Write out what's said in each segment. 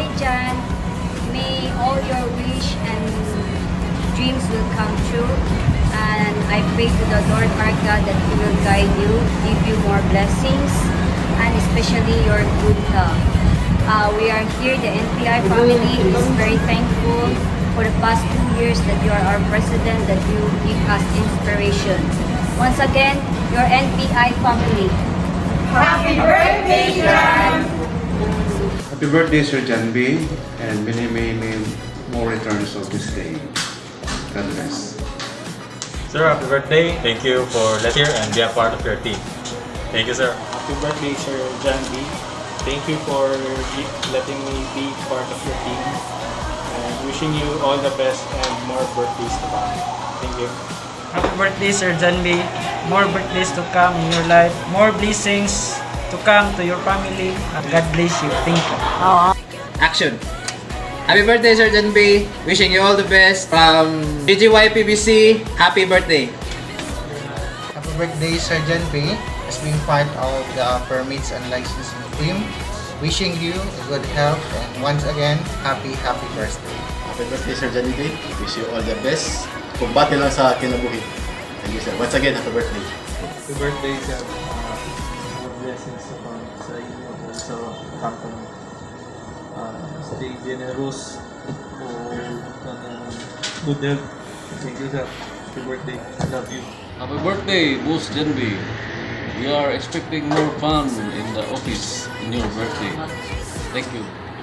Jan. May all your wish and dreams will come true. And I pray to the Lord our God that He will guide you, give you more blessings, and especially your good health. We are here, the NPI family is very thankful for the past 2 years that you are our president, that you give us inspiration. Once again, your NPI family. Happy birthday, Jan! Happy birthday, Sir Jan B. And many more returns of this day. God bless. Sir, happy birthday. Thank you for letting us here and be a part of your team. Thank you, sir. Happy birthday, Sir Jan B. Thank you for letting me be part of your team. And wishing you all the best and more birthdays to come. Thank you. Happy birthday, Sir Jan B. More birthdays to come in your life. More blessings to come to your family. God bless you. Thank you. Action! Happy birthday, Sir Jan B. Wishing you all the best from JJY PBC. Happy birthday! Happy birthday, Sir Jan B. As being part of the permits and licensing team. Wishing you good health and once again, happy birthday. Happy birthday, Sir Jan B. Wish you all the best. Kumbati lang sa kinabuhi. Thank you, sir. Once again, happy birthday. Happy birthday, sir. More blessings to come sa inyo at sa company. Stay generous for good health. Thank you, sir. Happy birthday. I love you. Happy birthday, Boss Jan B. We are expecting more fun in the office in your birthday. Thank you.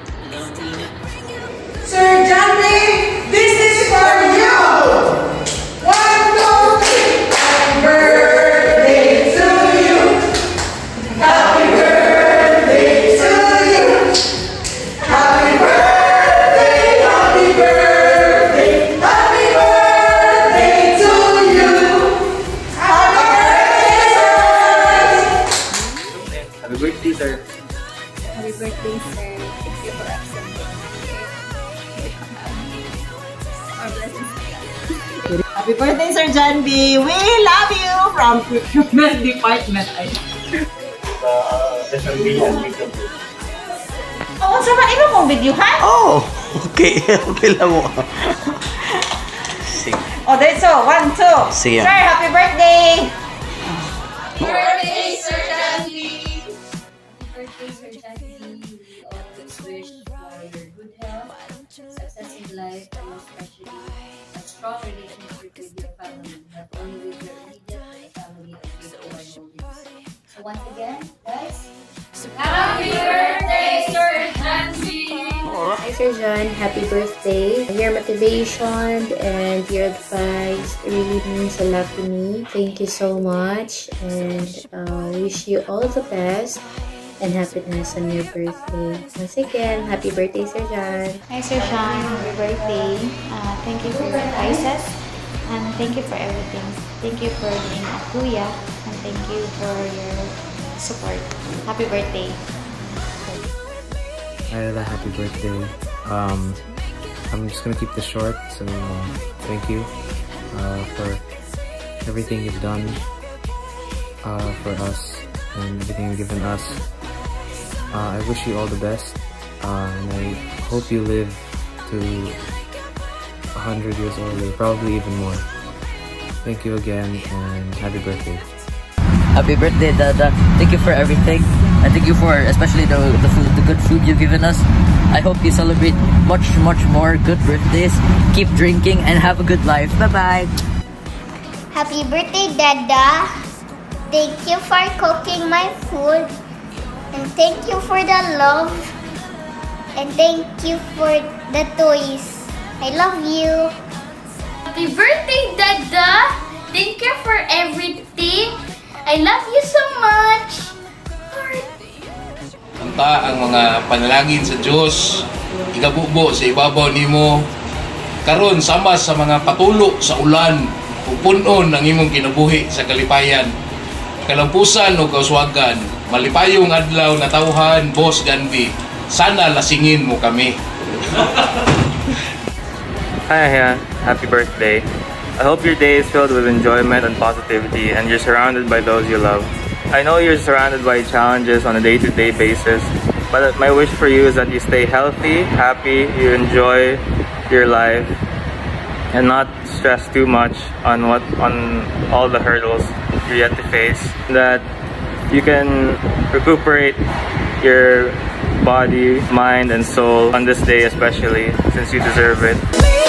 Sir Jan B, this is for you! 1, 2, 3! Happy birthday to you! Happy birthday to you! Happy birthday, happy birthday, happy birthday to you! Happy birthday, sir! Happy birthday, sir. Happy birthday, sir. Thank you for accepting Happy birthday, Sir Jan B. We love you from procurement department. SMB and Makeup. Oh, sa man imo mong videohan? Oh, okay. Pila mo. Sige. Oh, that's so. 1, 2. Sige. Sir, happy birthday! birthday, Sir Jan B. Happy birthday, Sir Jan B. We always wish for your good health, success in life, and especially a strong relationship with your family, not only with your immediate family of JJY holdings. So once again, guys, happy birthday, Sir Jan B. Hi Sir John, happy birthday. Your motivation and your advice really means a lot to me. Thank you so much and wish you all the best and happiness on your birthday. Once again, happy birthday Sir John. Hi Sir John, happy birthday. Thank you for your advices and thank you for everything. Thank you for being a kuya and thank you for your support. Happy birthday. Ayla, happy birthday. I'm just gonna keep this short, so thank you for everything you've done for us and everything you've given us. I wish you all the best and I hope you live to 100 years old or probably even more. Thank you again and happy birthday. Happy birthday, Dada. Thank you for everything. And thank you for especially the good food you've given us. I hope you celebrate much more good birthdays. Keep drinking and have a good life. Bye-bye. Happy birthday, Dada. Thank you for cooking my food. And thank you for the love. And thank you for the toys. I love you. Happy birthday, Dada. Thank you for everything. I love you so much. Anta ang mga panalangin sa Diyos, igabubo sa ibabaw nimo. Karon sama sa mga patulo sa ulan, ug punon ang imong kinabuhi sa kalipayan. Kalampusan o kauswagan, malipayong adlaw na tawhan, Boss Jan B. Sana lasingin mo kami. Hi, happy birthday. I hope your day is filled with enjoyment and positivity and you're surrounded by those you love. I know you're surrounded by challenges on a day-to-day basis, But my wish for you is that you stay healthy, happy, you enjoy your life, and not stress too much on all the hurdles you're yet to face. That you can recuperate your body, mind, and soul on this day especially, since you deserve it.